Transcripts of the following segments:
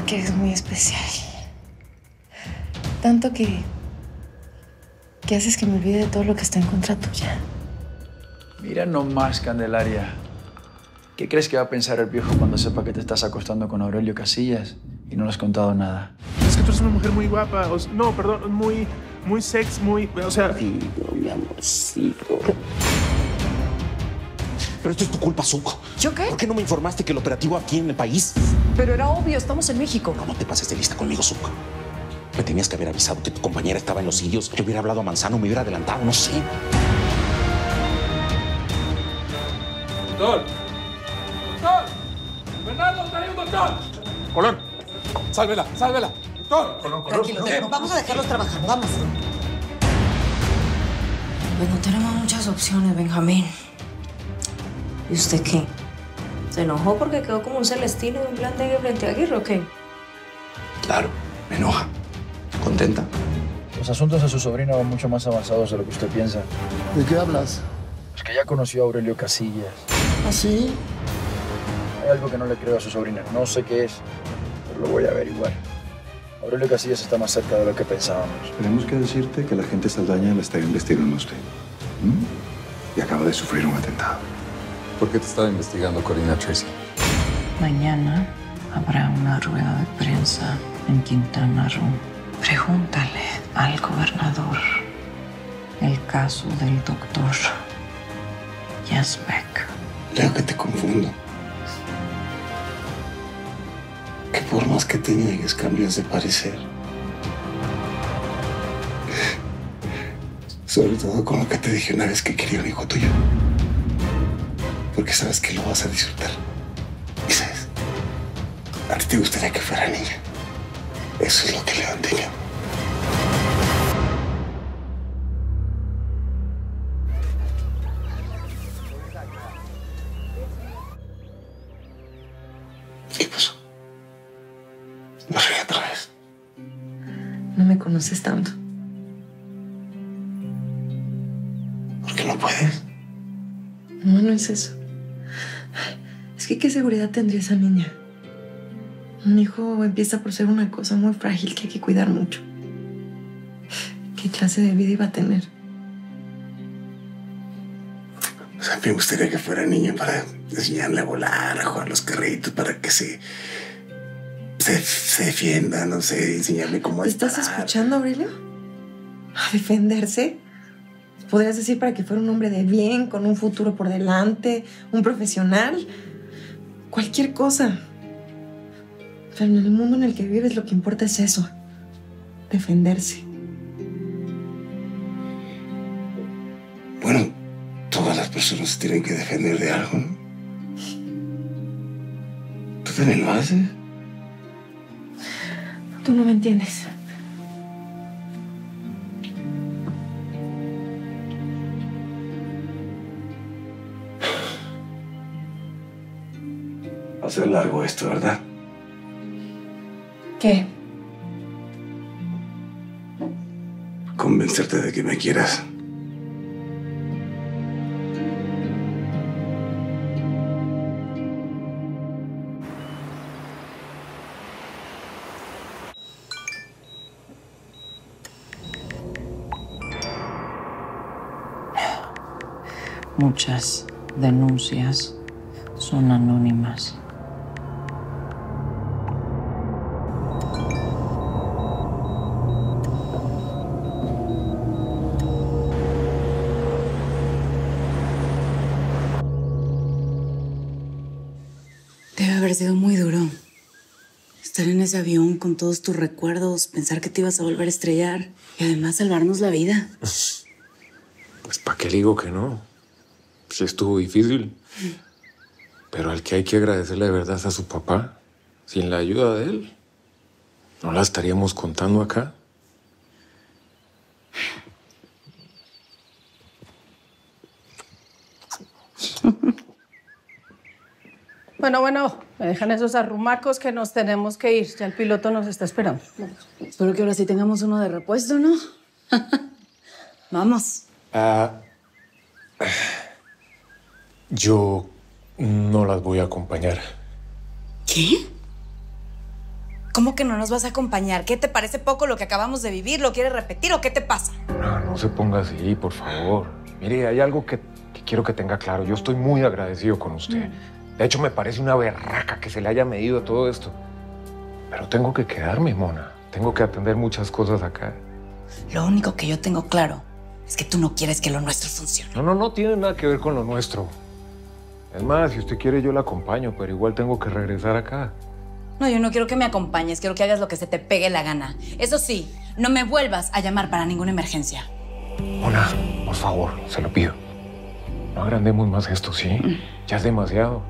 que eres muy especial. Tanto que haces que me olvide de todo lo que está en contra tuya. Mira nomás, Candelaria. ¿Qué crees que va a pensar el viejo cuando sepa que te estás acostando con Aurelio Casillas y no le has contado nada? Es que tú eres una mujer muy guapa. No, perdón, muy sex, o sea... Sí, mi amorcito. Pero esto es tu culpa, Zuko. ¿Yo qué? ¿Por qué no me informaste que el operativo aquí en el país? Pero era obvio, estamos en México. No te pases de lista conmigo, Zuko. Me tenías que haber avisado que tu compañera estaba en los sitios. Yo hubiera hablado a Manzano, me hubiera adelantado, no sé. ¡Doctor! ¡Doctor! ¡Bernardo, trae un doctor! Colón. ¡Sálvela, sálvela! ¡Doctor! Tranquilo, vamos a dejarlos trabajar, vamos. Pues no tenemos muchas opciones, Benjamín. ¿Y usted qué? ¿Se enojó porque quedó como un celestino en un plan de frente a Aguirre o qué? Claro, me enoja. ¿Contenta? Los asuntos de su sobrina van mucho más avanzados de lo que usted piensa. ¿De qué hablas? Es que ya conoció a Aurelio Casillas. ¿Ah, sí? Hay algo que no le creo a su sobrina. No sé qué es, pero lo voy a averiguar. Aurelio Casillas está más cerca de lo que pensábamos. Tenemos que decirte que la gente saldaña la está investigando a usted. Y acaba de sufrir un atentado. ¿Por qué te estaba investigando Corina Tracy? Mañana habrá una rueda de prensa en Quintana Roo. Pregúntale al gobernador el caso del doctor Yazbek. Creo que te confundo. Que por más que te niegues, cambias de parecer. Sobre todo con lo que te dije una vez que quería un hijo tuyo. Porque sabes que lo vas a disfrutar. Y sabes, a ti te gustaría que fuera niña. Eso es lo que le tenido. ¿Qué pasó? No soy otra vez. No me conoces tanto. ¿Por qué no puedes? No, no es eso. Es que ¿qué seguridad tendría esa niña? Un hijo empieza por ser una cosa muy frágil que hay que cuidar mucho. ¿Qué clase de vida iba a tener? O sea, me gustaría que fuera niña para enseñarle a volar, a jugar los carritos, para que se defienda, no sé, enseñarle cómo ¿Estás escuchando, Aurelio? ¿A defenderse? Podrías decir para que fuera un hombre de bien, con un futuro por delante, un profesional, cualquier cosa. Pero en el mundo en el que vives lo que importa es eso, defenderse. Bueno, todas las personas se tienen que defender de algo, ¿no? ¿Tú también lo haces? Tú no me entiendes. Va a ser largo esto, ¿verdad? ¿Qué? Convencerte de que me quieras. Muchas denuncias son anónimas. Debe haber sido muy duro. Estar en ese avión con todos tus recuerdos, pensar que te ibas a volver a estrellar y además salvarnos la vida. Pues ¿para qué le digo que no? Pues estuvo difícil. Pero al que hay que agradecerle de verdad es a su papá. Sin la ayuda de él, no la estaríamos contando acá. Bueno, me dejan esos arrumacos que nos tenemos que ir. Ya el piloto nos está esperando. Espero que ahora sí tengamos uno de repuesto, ¿no? Vamos. Yo no las voy a acompañar. ¿Qué? ¿Cómo que no nos vas a acompañar? ¿Qué te parece poco lo que acabamos de vivir? ¿Lo quieres repetir o qué te pasa? No se ponga así, por favor. Mire, hay algo que quiero que tenga claro. Yo estoy muy agradecido con usted. De hecho, me parece una berraca que se le haya medido todo esto. Pero tengo que quedarme, Mona. Tengo que atender muchas cosas acá. Lo único que yo tengo claro es que tú no quieres que lo nuestro funcione. No tiene nada que ver con lo nuestro. Es más, si usted quiere, yo la acompaño, pero igual tengo que regresar acá. No, yo no quiero que me acompañes, quiero que hagas lo que se te pegue la gana. Eso sí, no me vuelvas a llamar para ninguna emergencia. Mona, por favor, se lo pido. No agrandemos más esto, ¿sí? Ya es demasiado.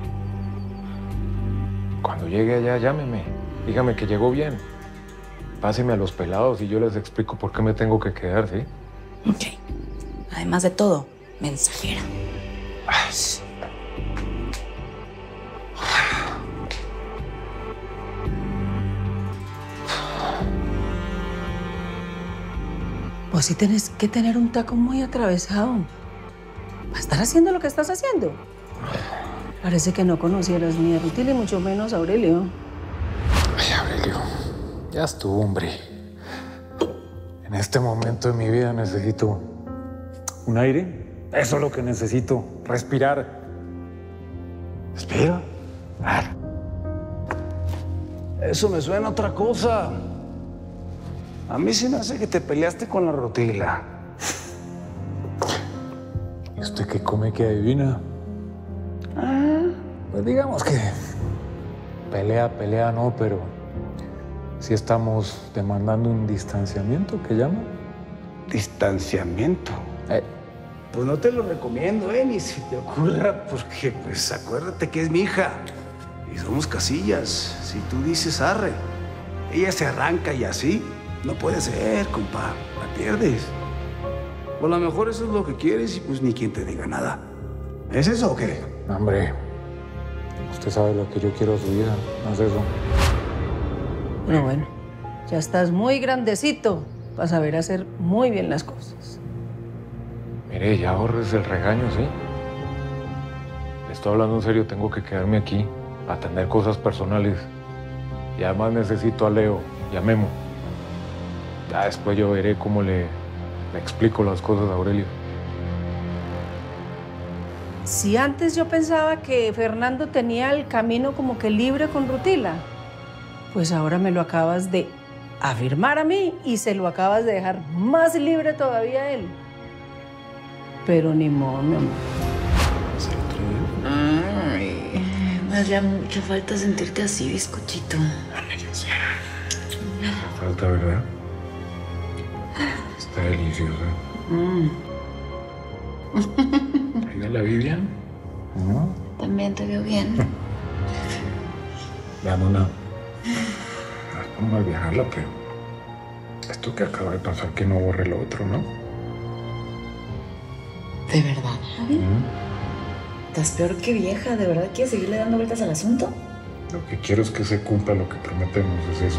Cuando llegue allá, llámeme. Dígame que llegó bien. Páseme a los pelados y yo les explico por qué me tengo que quedar, ¿sí? Ok. Además de todo, mensajera. Vos sí tenés que tener un taco muy atravesado para estar haciendo lo que estás haciendo. Parece que no conocieras ni a Rutil y mucho menos a Aurelio. Ay, Aurelio, ya estuvo, hombre. En este momento de mi vida necesito un aire. Eso es lo que necesito, respirar. Respira. Eso me suena a otra cosa. A mí se me hace que te peleaste con la Rutila. ¿Y usted qué come que adivina? Pues digamos que pelea no, pero sí estamos demandando un distanciamiento, ¿qué llama? ¿Distanciamiento? Pues no te lo recomiendo, ni se te ocurra, porque pues acuérdate que es mi hija y somos casillas. Si tú dices arre, ella se arranca y así. No puede ser, compa. La pierdes. O a lo mejor eso es lo que quieres y pues ni quien te diga nada. ¿Es eso o qué? Hombre, usted sabe lo que yo quiero a su vida, no es eso. Bueno, ya estás muy grandecito para saber hacer muy bien las cosas. Mire, ya ahorres el regaño, ¿sí? Le estoy hablando en serio, tengo que quedarme aquí a atender cosas personales. Y además necesito a Leo y a Memo. Ya después yo veré cómo le explico las cosas a Aurelio. Si antes yo pensaba que Fernando tenía el camino como que libre con Rutila, pues ahora me lo acabas de afirmar a mí y se lo acabas de dejar más libre todavía a él. Pero ni modo, mi amor. Ay, me haría mucha falta sentirte así, bizcochito. Falta, ¿verdad? Está deliciosa. ¿Ahí la Vivian? ¿No? También te veo bien. Veamos una. Vamos a viajarla, pero esto que acaba de pasar que no borre lo otro, ¿no? ¿De verdad, Javi? Estás peor que vieja. ¿De verdad quieres seguirle dando vueltas al asunto? Lo que quiero es que se cumpla lo que prometemos, es eso.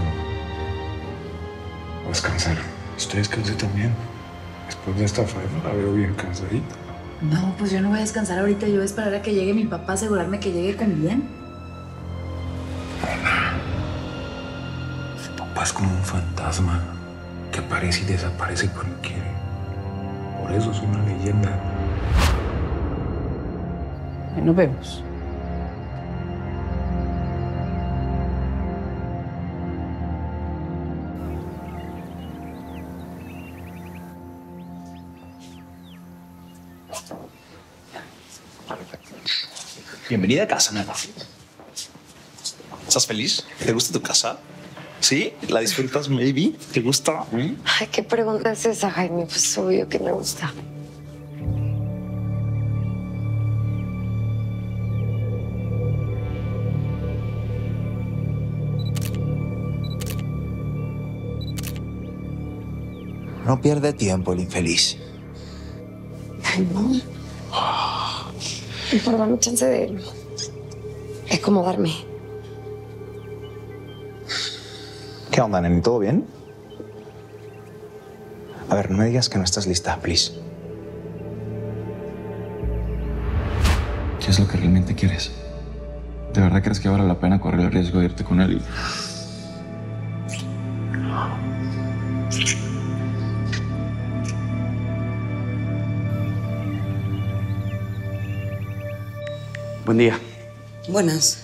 O descansar. Usted descanse también. Después de esta faena la veo bien cansadita. No, pues yo no voy a descansar ahorita. Yo voy a esperar a que llegue mi papá, asegurarme que llegue con bien. Su papá es como un fantasma que aparece y desaparece cuando quiere. Por eso es una leyenda. Nos vemos. Bienvenida a casa, nena. ¿Estás feliz? ¿Te gusta tu casa? ¿Sí? ¿La disfrutas, maybe? ¿Te gusta? Ay, ¿qué pregunta es esa, Jaime? Pues obvio que me gusta. No pierde tiempo el infeliz. Ay, no. Mejor dame chance de acomodarme. ¿Qué onda, neni? ¿Todo bien? A ver, no me digas que no estás lista, please. ¿Qué es lo que realmente quieres? ¿De verdad crees que vale la pena correr el riesgo de irte con él? Buen día. Buenas.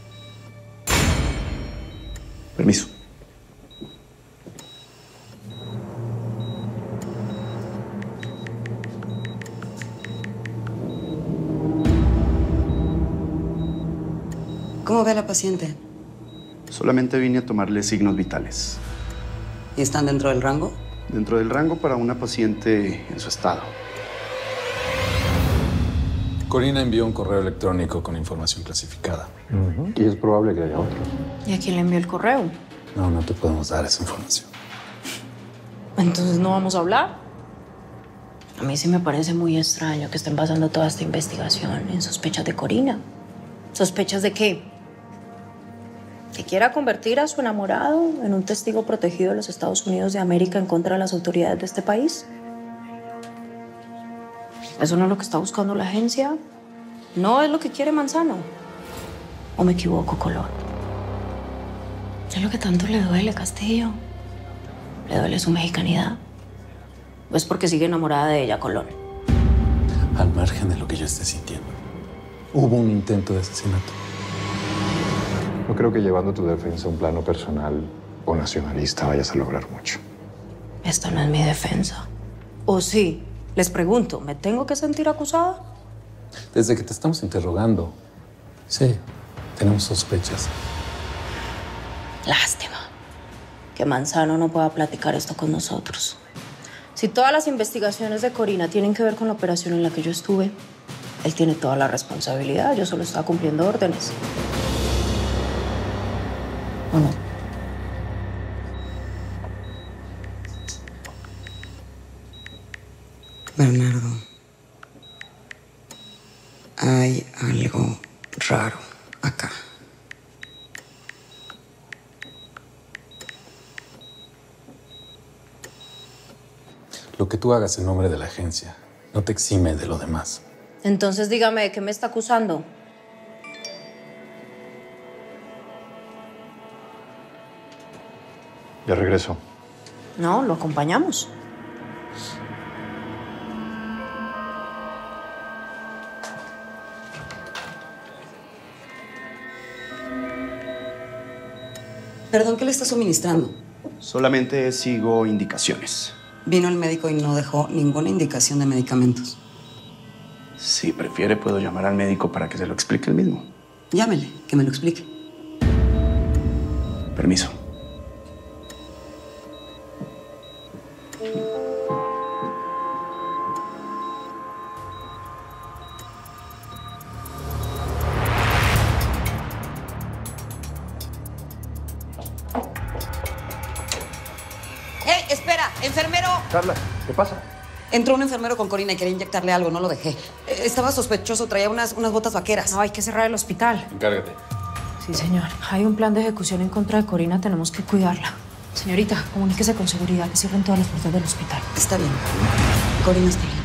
Permiso. ¿Cómo ve a la paciente? Solamente vine a tomarle signos vitales. ¿Y están dentro del rango? Dentro del rango para una paciente en su estado. Corina envió un correo electrónico con información clasificada. Y es probable que haya otro. ¿Y a quién le envió el correo? No, no te podemos dar esa información. Entonces no vamos a hablar. A mí sí me parece muy extraño que estén basando toda esta investigación en sospechas de Corina. ¿Sospechas de qué? ¿Que quiera convertir a su enamorado en un testigo protegido de los Estados Unidos de América en contra de las autoridades de este país? ¿Eso no es lo que está buscando la agencia? ¿No es lo que quiere Manzano? ¿O me equivoco, Colón? ¿Es lo que tanto le duele, Castillo? ¿Le duele su mexicanidad? ¿O es porque sigue enamorada de ella, Colón? Al margen de lo que yo esté sintiendo, hubo un intento de asesinato. No creo que llevando tu defensa a un plano personal o nacionalista vayas a lograr mucho. Esto no es mi defensa. ¿O sí? Les pregunto, ¿me tengo que sentir acusada? Desde que te estamos interrogando, sí, tenemos sospechas. Lástima que Manzano no pueda platicar esto con nosotros. Si todas las investigaciones de Corina tienen que ver con la operación en la que yo estuve, él tiene toda la responsabilidad. Yo solo estaba cumpliendo órdenes. ¿O no? Bernardo, hay algo raro acá. Lo que tú hagas en nombre de la agencia no te exime de lo demás. Entonces dígame, ¿de qué me está acusando? Ya regreso. No, lo acompañamos. Perdón, ¿qué le está suministrando? Solamente sigo indicaciones. Vino el médico y no dejó ninguna indicación de medicamentos. Si prefiere, puedo llamar al médico para que se lo explique él mismo. Llámele, que me lo explique. Permiso. ¡Hey, espera! ¡Enfermero! Carla, ¿qué pasa? Entró un enfermero con Corina y quería inyectarle algo, no lo dejé. Estaba sospechoso, traía unas botas vaqueras. No, hay que cerrar el hospital. Encárgate. Sí, señor. Hay un plan de ejecución en contra de Corina, tenemos que cuidarla. Señorita, comuníquese con seguridad que cierren todas las puertas del hospital. Está bien. Corina está bien.